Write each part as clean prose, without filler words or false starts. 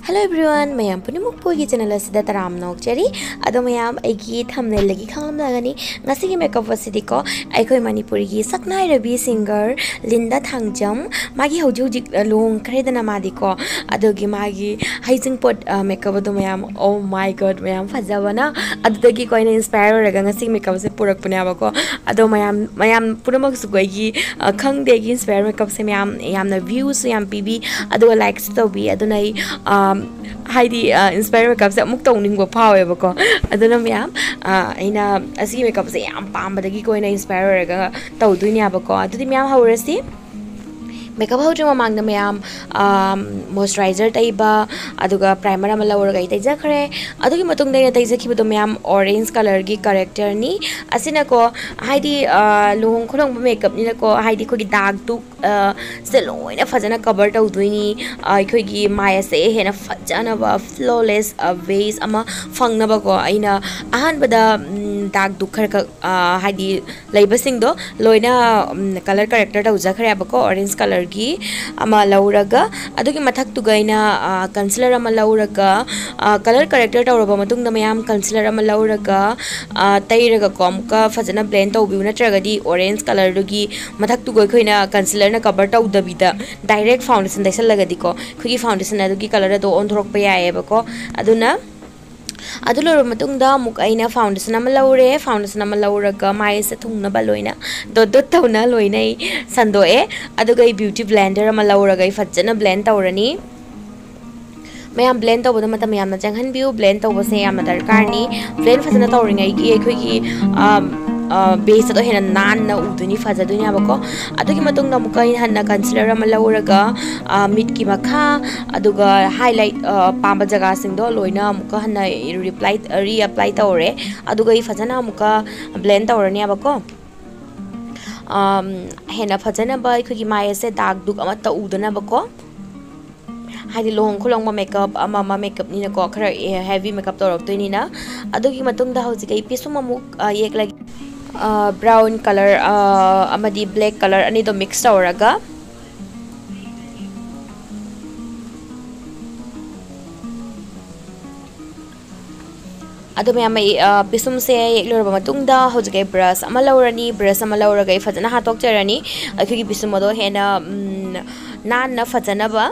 Hello everyone, mayam punimuk pogi channel asida taram nokchari ado mayam aigi thumbnail lagi khanglam lagani ngasi gi makeup asidi ko aikoi Manipuri gi saknai Rebi singer Linda Thangjam magi hoji long kredana madi ko ado gi magi Hejingpot makeup ado mayam oh my god mayam fajabana ado dagi ko ina inspire raga ngasi makeup se purak punya ko ado mayam punamak su gi khang de gi inspire makeup se mayam yamna views yam pb ado likes to be ado nai Heidi inspire makeup se amuk tawning ba phawe ba ko aduna myam aina asi makeup se yam pambadagi ko ina inspire raga tawduini ba ko adudi myam hawrasi makeup hawjung mamang na mayam moisturizer taiba aduga primer ama lawraga itaiza khare adugi matung dai taiza khibudo mayam orange color gi character ni asina ko Heidi lohong khulong makeup ni ko Heidi ko gi dark tu se loina fajana cover tawduini khoi gi maya se hena fajana ba flawless ways ama fangna ba ko aina ahan bada dark du khar ka Heidi leiba sing do loina color character tawza khare ba ko orange color gi ama lauraga adugi mathak tu gaina concealer ama lauraga color character tawraba matung na mayam concealer ama lauraga tairaga komka fajana blend tawbi natragadi orange color dugi mathak tu goi khoina concealer na cover tawdabida direct foundation daisal lagadi ko khogi foundation adugi color do on thorok pa yae ba ko aduna adulor matungda muk aina foundation ama laure foundation ama lauraga mai se thungna ba loina dot tawna loina sandoe aduga beauty blender ama lauraga fajana blend tawrani mayam blend tawbada matam yamna janghan view blend tawbase yamna darkar ni blend fajana tawringai gi ekhoi gi base to hena nan na uduni fajaduni abako adugi matung na mukai hanna concealer ama lauraga mid ki makha aduga highlight pamba jaga sing do loina muka hanna reapply tawre aduga fajana muka blend tawrani abako hena fajana ba khoi mai se dark duk ama ta udana bako Heidi long khulong makeup ama makeup ni na ko khara heavy makeup torok to ni na adugi matung da hauji kai pisum amuk yek lagi brown color amadi black color ani do mix tawraga ado mayam pisum se yeklorba matungda hojgai brush ama laurani brush ama lauraga fajana hatok charani akhi pisum do hena nan na fajana ba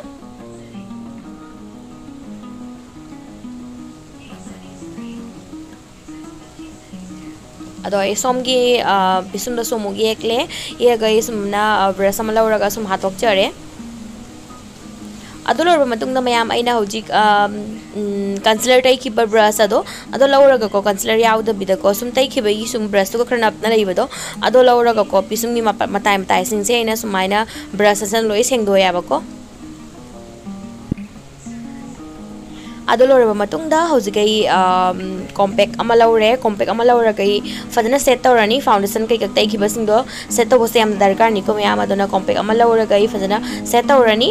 ado somgi pisum da somu yekle ye gai sumna brush ama lauraga sum hatok chare adolor matung na mayam aina hojik concealer tai ki brush ado lauraga ko concealer yaw da bida ko sum tai ki bai sum brush to ko khrnap na leiba do ado lauraga ko pisum ni matai sing se aina sumaina brush san loi seng do ya ba ko adolor matung da hojigai compact ama laure kai fadana set tawrani foundation kai kai ki basing do set to bose am darkar ni ko mayam adona compact ama laure kai fadana set tawrani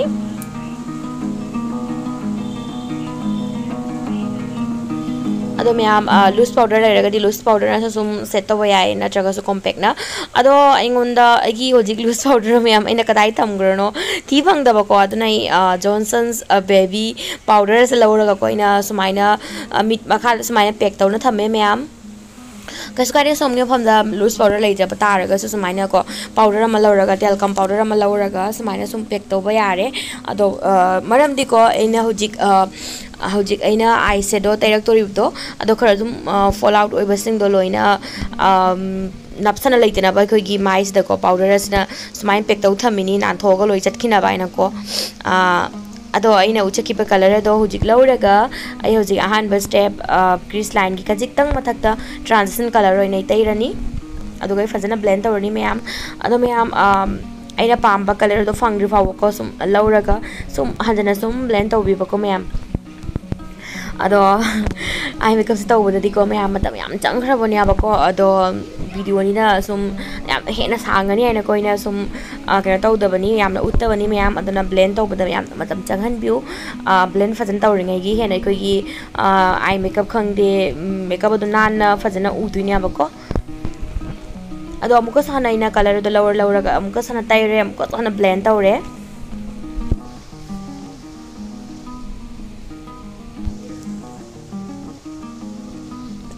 ado mayam loose powder lagadi loose powder na sum set to yae na traga su compact na ado ingonda agi hojik loose powder mayam ina kadai thamgrano thi phangda ba ko aduna Johnson's baby powder se lawraga ko ina sumaina mit makha sumaina pack tawna thame mayam kasukari somne phamda loose powder leija pataraga su sumaina ko powder ama lawraga talcum powder ama lawraga sumaina sum pack tawba yare ado maram di ko ina hojik aina eyeshadow directory do ado khara dum fall out oibasing do loina napsana leitena ba khoi gi mais da ko powder asna sumain pack taw thamini nan thoga loi chatkhina ba ina ko ado aina uchaki pa color do hojik lauraga ai hojik ahan ba step crease line gi kajik tang mathakta transition color oina tairani ado gai fajana blend tawrani mayam ado mayam aina pamba color do fangri fa ko sum lauraga sum hanjana sum blend tawbi ba ko mayam ado ai makeup se tawbada di ko mayam matam yam changra bonia ba ko ado video ni na sum yam hena sangani aina ko ina sum kaya tawdabani yamna uttabani mayam aduna blend tawbada yam matam changhan view blend fajan tawringai gi hena ko gi ai makeup khangde makeup aduna na fajana udunia ba ko ado amuka sana ina color do lauraga amuka sana taire amuka sana blend tawre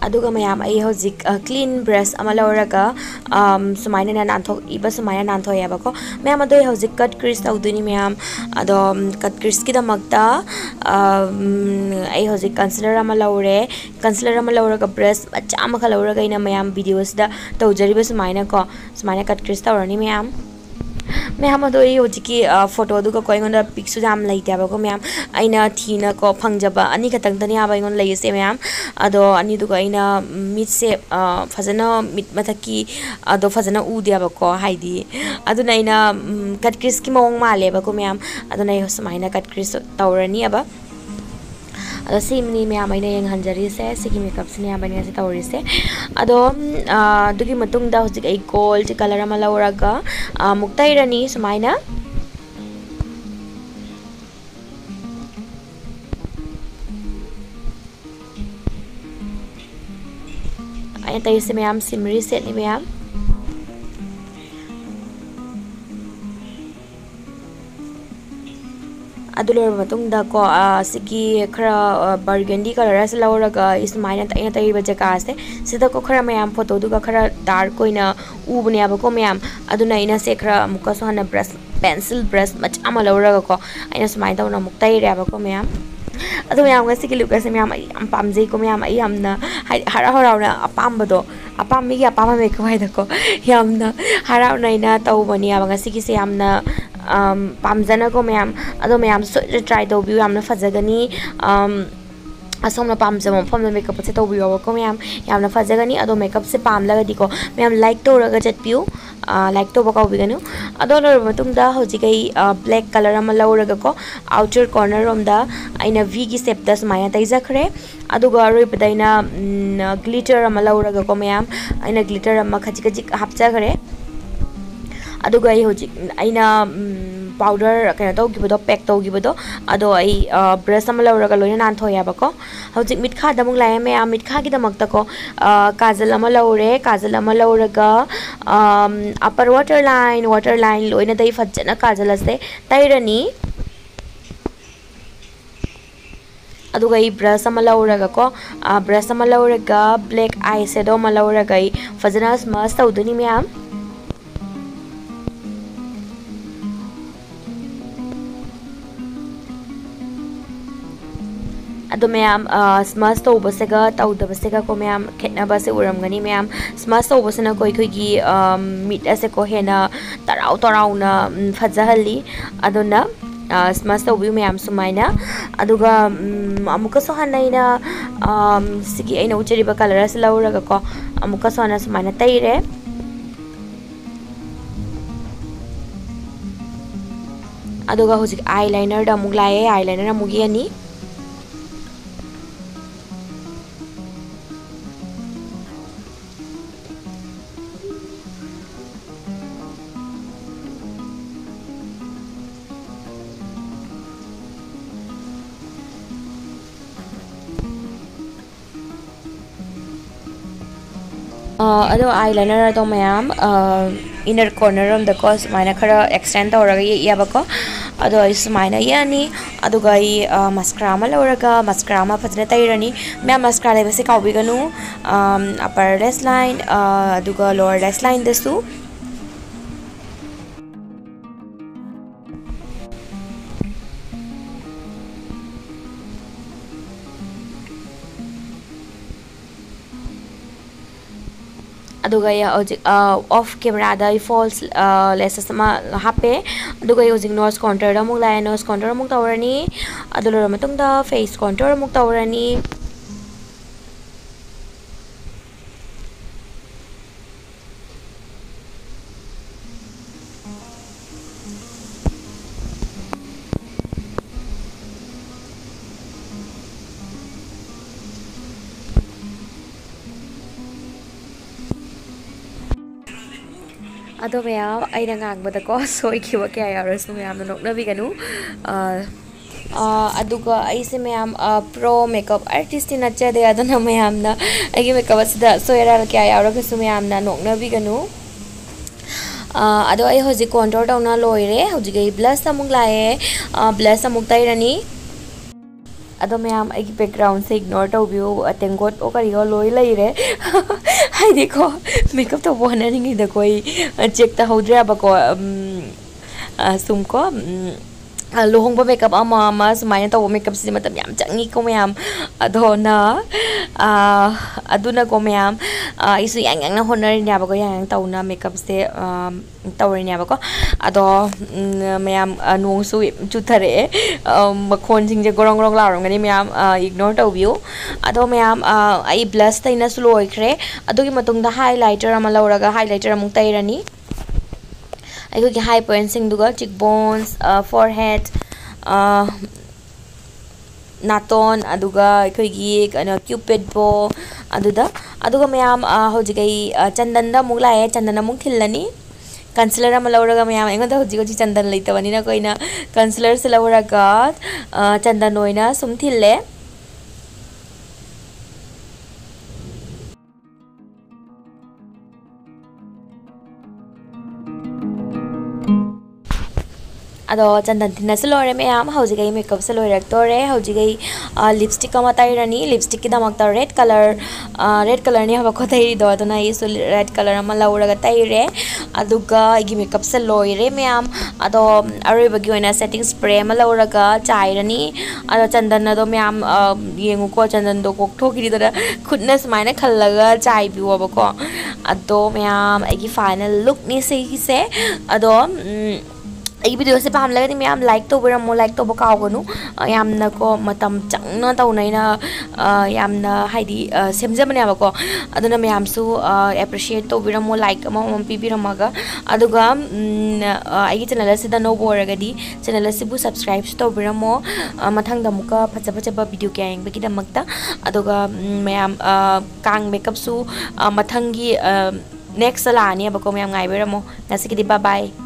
aduga mayam ai hozik clean brush ama lawraga sumaina na nanthok iba sumaina nanthok yaba ko mayam ado hozik cut crease tawduni mayam ado cut crease ki damakta ai hozik concealer ama lawraga brush macha ama kha lawraga ina mayam videos da tawjariba sumaina cut crease tawrani mayam मैम होजी photo कोई पिक्सू जाम लेते को ma'am अना थीना को फंगजब अनी खतनी लेसे मैम अदो अनीदुगा मीट से फजना मीट मथकी अदो फजना उदेबको हाइदी अदुना कट क्रीस की मौंग मालेबको मैम अदुना सुमाइना कट क्रीस तौरनी अब अदो सिमनी मैम अइना यंगहंजरी से सिगी मेकअप से मैम अइना से तौरी से अदो दुगी मतुंगदा होजिक आई गोल्ड कलर अमा लौरगा मुक्ताइरनी सुमाइना अइना तैर से मैम सिमरी सेट नि मैम को खरा बर्गेंडी कलर से लौरगा इसमाइना तैना तैरिबा जगह से सिदा को खरा मैम फोटो दुगा खरा डार्क कोइना उबनेबको मैम अदुना इना से खरा मुका सोहना ब्रश पेंसिल ब्रश मचा मा लौरगा को इना सुमाइ तौना मुक तैरेबको मैम अदु मैम गसी की लुक से मैम am पामजे को मैम आई हमना हरा हराउना अपामबदो अपामी की अपामा मेकअप हाइदको यामना हराउना इना तौबनी अब गसी की से हमना पामजना को मैम अदो मैम ट्राई तौबियो यामना फजगनी असोमना पामजम मफम मेकअप से तौबियो को मैम यामना फजगनी अदो मेकअप से पामलगदी को मैम लाइक तौरगा चटपियो लाइक तो बकाउबिगनु अदो लोर मतुंगदा होजिकै ब्लैक कलर अमा लौरगा को आउटर कॉर्नर रोमदा आइना वी की शेप दा सुमाइना तैजाखरे अदुगा रोइपदाइना ग्लिटर अमा लौरगा को मैम आइना ग्लिटर अमा खजिक खजिक हापचाखरे अदुगा आई होजिक आइना पाउडर कने तौगिबदो पैक तौगिबदो अदो आई ब्रश अमा लौरगा लोइना नानथोयाबको होजिक मिठखा दमुक लाय मैम मिठखा की दमकता को काजल अमा लौरे काजल अमा लौरगा अपर वाटर लाइन लोइना दई फजना काजल असे तैरनी अदुगा ई ब्रश अमा लौरगा को ब्रश अमा लौरगा ब्लैक आई शेडो अमा लौरगा ई फजना स्मच तौदनी मैम अदो मैम स्मच तौबसेगा तौदबसेगा को मैम खेतनाबसे उरमगनी मैम स्मच तौबसना कोई कोई मीट असे को हेना तराउ तराउना फजहली अदोना स्मच तौबि मैम सुमाइना अदुगा अमुका सोहनाइना सिगी आइना उचरिबा कलर असे लौरगा को अमुका सोहना सुमाइना तैरे अदुगा हुजिक आईलाइनर दा अमुक लाए आईलाइनर अमुक यानी अदो आईलाइनर तो मैम इनर कॉर्नर ऑफ द कोस माइना खरा एक्सटेंड तौरगा याबको अदो इसमाइना यानी अदुगा ई मस्कारा मा लौरगा मस्कारा मा फजना तैरनी मैम मस्कारा लेबसे काउबिगनु अपर लेस लाइन अदुगा लोअर लेस लाइन दसु अदुगा या ऑफ कैमरा दा फॉल्स लेसेस मा हापे अदुगा होजिक नोज काउंटर अमुक लाय नोज काउंटर अमुक तवरनी अदुलोर मतुंगदा फेस काउंटर अमुक तवरनी अदो मैम अइना गांगबदको सोइखिबा क्या यारसु मैम नोकनबिगनु अदुगा ऐसे मैम प्रो मेकअप आर्टिस्ट नचदे अदना मैम ना आगे मेकअप असिदा सोयरा क्या यारगसु मैम ना नोकनबिगनु अदो आई होजिक कंटूर तौना लोइरे होजिक ब्लश अमुक लाए ब्लश अमुक तैरनी अदो मैम आई बैकग्राउंड से इग्नोर तौबियो टेंगोट ओ करियो लोई लेरे हाय देखो मेकअप तो बोना नहीं दे कोई चेक ता होद्रे बको सुमको लोहंगबा मेकअप अमा सुमायना तब मेकअप से मतलब याम चंगी को मैम अदोना अदुना को मैम इस यांग होनरिनाबको यांग तौना मेकअप से तौरिनाबको अदो मैम नोंसु चुथरे मखोन सिंजे गोरंग गोरंग लारंगनी मैम इग्नोर तौबियो अदो मैम आई ब्लश तैना सुलोइख्रे अदुगी मतुंगदा हाइलाइटर अमा लौरगा हाइलाइटर अमुक तैरनी अखोगी हाई पॉइंट सिंगदुगा चिक बोन्स फोरहेड नाटोन अदुगा अखोगी कनो क्यूपिड बो अदुगा मैम होजिगई चंदन दा मुग लाए चंदन मुग थिल्लनी कंसीलर अमा लौरगा मैम एंगोदा होजिगई चंदन लेतबनिना कोइना कंसीलर से लौरगा चंदन ओइना सुम थिल्ले अदो चंदन थिना से लोरे मैम हौजिगई मेकअप से लोइरक्तोरे हौजिगई लिपस्टिक अमा तैरनी लिपस्टिक की दमकता रेड कलर नि हबको तैरिदो अदुना इसु रेड कलर अमा लौरगा तैरे अदुगा आइगी मेकअप से लोइरे मैम अदो अरोइबगी ओइना सेटिंग स्प्रे अमा लौरगा चाइरनी अदो चंदन अदो मैम येंगुको चंदन दो कोकथोकिरिदरा खुदना सुमाइना खल्लगा चाइबिवबको अदो मैम आइगी फाइनल लुक नि से अदो वीडियो से पाम लगे मैम लाइक तौरमो लाइक तब कागनु यामनको मतम चंगना तौनैना यामना हाइदी सेमजबनेबको अदुना मैमसु एप्रिशिएट तौरमो लाइक अमम पीबिरमगा अदुगा आइगी चैनल से नो बोरगदी चैनल से सब्सक्राइब तौरमो मथंग दमुका फचा फचा वीडियो क्या यंगबगी दमकता अदुगा मैम कांग मेकअप सु मथंगी नेक्स्ट लानी बको मैम गाइबरमो नसिकिदी बाय बाय